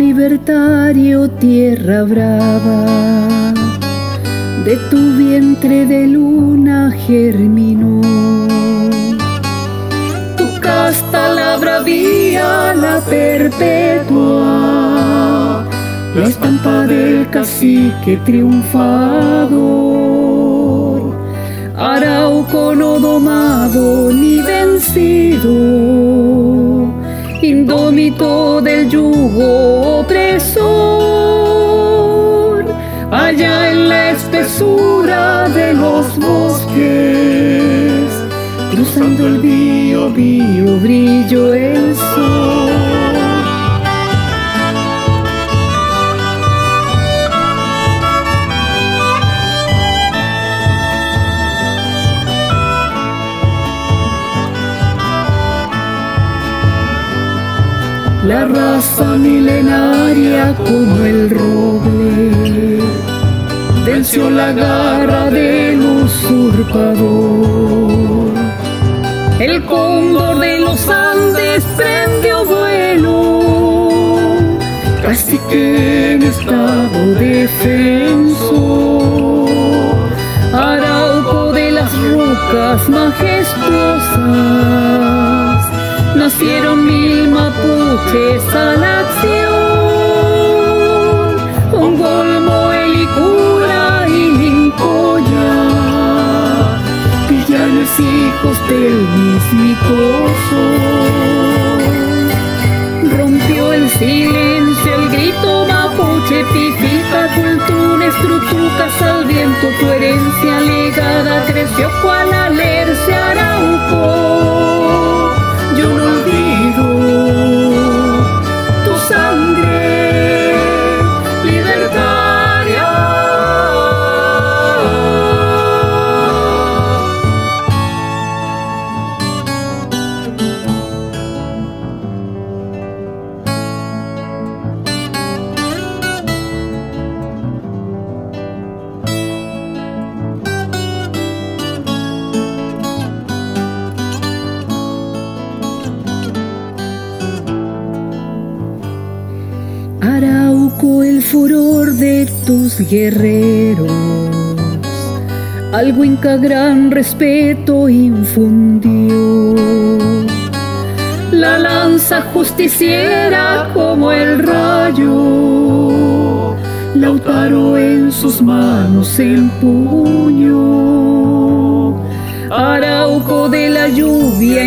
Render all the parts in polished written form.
libertario, tierra brava, de tu vientre de luna germinó. Tu casta la bravía, la perpetua, la estampa del cacique triunfador. Arauco no domado ni vencido, indómito del yugo opresor. Allá en la espesura de los bosques, cruzando el Biobío, brilló el sol. La raza milenaria como el roble venció la garra del usurpador. El cóndor de los Andes prendió vuelo, cacique en estado defenso. Arauco de las rocas majestuosas, nacieron 1000 mapuches a la acción. Ongolmo, Helicura y Lincoya, villanos hijos del mismito sol. Rompió el silencio el grito mapuche, Pifica, Cultunes, Trutucas al viento. Tu herencia legada creció cual alerce Arauco. Yo no olvido tu sangre libertaria. Arauco, el furor de tus guerreros, al Huinca gran respeto infundió. La lanza justiciera como el rayo, Lautaro en sus manos empuñó. Arauco de la lluvia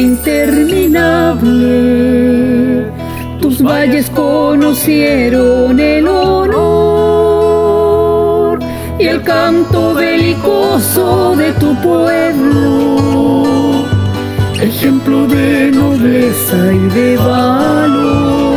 interminable, tus valles conocieron el honor y el canto belicoso de tu pueblo, ejemplo de nobleza y de valor.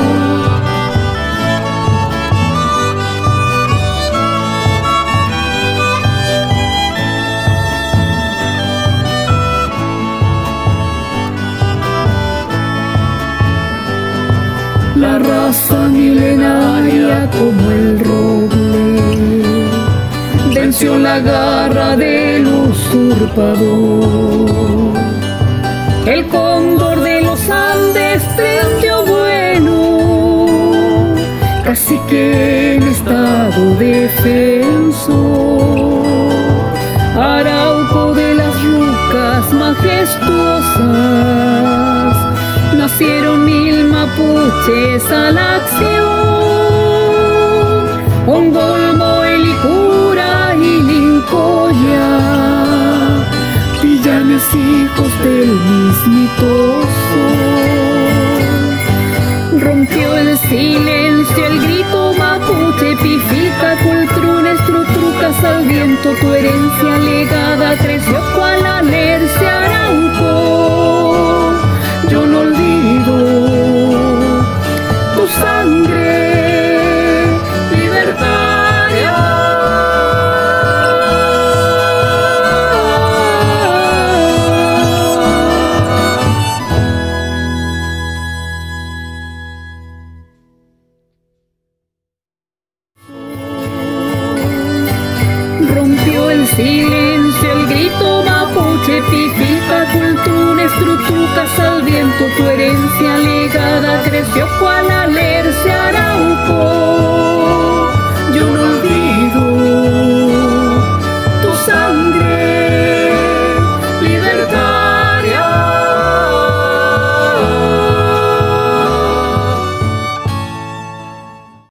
La raza milenaria como el roble venció la garra del usurpador. El cóndor de los Andes prendió vuelo, cacique en estado defenso. Arauco de las rocas majestuosas, nacieron 1000 mapuches a la acción. Ongolmo, Helicura y Lincoya, villanos hijos del mismito sol. Rompió el silencio el grito mapuche, Pifica, Cultunes, Trutucas al viento. Tu herencia legada creció cual alerce Arauco. Yo no olvido tu sangre libertaria. Rompió el silencio el grito mapuche, Pifica, Cultunes, Trutucas al viento. Tu herencia legada creció